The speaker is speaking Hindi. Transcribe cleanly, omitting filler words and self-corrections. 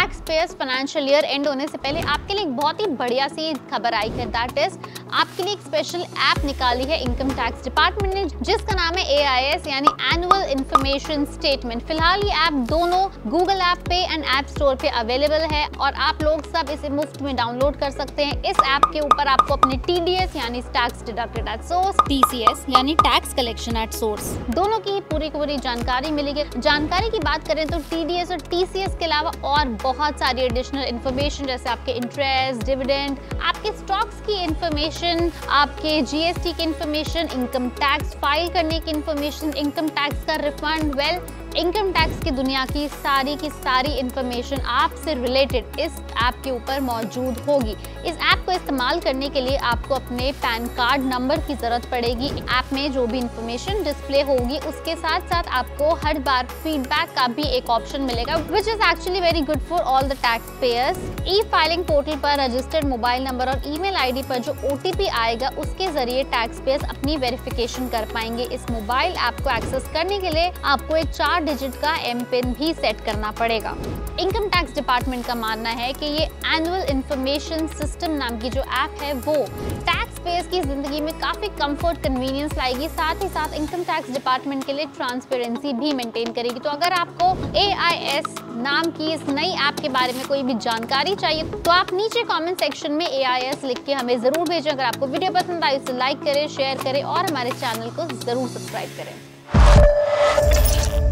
Tax payers financial year end होने से पहले आपके लिए एक बहुत ही बढ़िया सी खबर आई है। दैट इज आपके लिए एक स्पेशल ऐप निकाली है इनकम टैक्स डिपार्टमेंट ने, जिसका नाम है AIS यानी एनुअल इंफॉर्मेशन स्टेटमेंट। फिलहाल ये ऐप दोनों गूगल ऐप पे एंड ऐप स्टोर पे अवेलेबल है और आप लोग सब इसे मुफ्त में डाउनलोड कर सकते हैं। इस ऐप के ऊपर आपको अपने TDS यानी tax deducted at source, TCS यानी टैक्स कलेक्शन एट सोर्स, दोनों की पूरी जानकारी मिलेगी। जानकारी की बात करें तो TDS और TCS के अलावा और बहुत सारी एडिशनल इन्फॉर्मेशन जैसे आपके इंटरेस्ट, डिविडेंड, आपके स्टॉक्स की इन्फॉर्मेशन, आपके GST की इन्फॉर्मेशन, इनकम टैक्स फाइल करने की इन्फॉर्मेशन, इनकम टैक्स का रिफंड, इनकम टैक्स की दुनिया की सारी इन्फॉर्मेशन आपसे रिलेटेड इस ऐप के ऊपर मौजूद होगी। इस ऐप को इस्तेमाल करने के लिए आपको अपने पैन कार्ड नंबर की जरूरत पड़ेगी। ऐप में जो भी इन्फॉर्मेशन डिस्प्ले होगी उसके साथ साथ आपको हर बार फीडबैक का भी एक ऑप्शन मिलेगा, which is actually very good for all the tax payers. E-filing portal पर रजिस्टर्ड मोबाइल नंबर और ईमेल ID पर जो OTP आएगा उसके जरिए टैक्स पेयर्स अपनी वेरिफिकेशन कर पाएंगे। इस मोबाइल ऐप को एक्सेस करने के लिए आपको एक 4 डिजिट का MPIN भी सेट करना पड़ेगा। इनकम टैक्स डिपार्टमेंट का मानना है कि ये एनुअल इंफॉर्मेशन सिस्टम नाम की जो ऐप है वो टैक्स पेयर्स की जिंदगी में काफी कंफर्ट, कन्वीनियंस लाएगी, साथ ही साथ इनकम टैक्स डिपार्टमेंट के लिए ट्रांसपेरेंसी भी मेंटेन करेगी। तो अगर आपको AIS नाम की इस नई ऐप के बारे में कोई भी जानकारी चाहिए तो आप नीचे कमेंट सेक्शन में AIS लिख के हमें जरूर भेजें। अगर आपको वीडियो पसंद आई तो लाइक करें, शेयर करें और हमारे चैनल को जरूर सब्सक्राइब करें।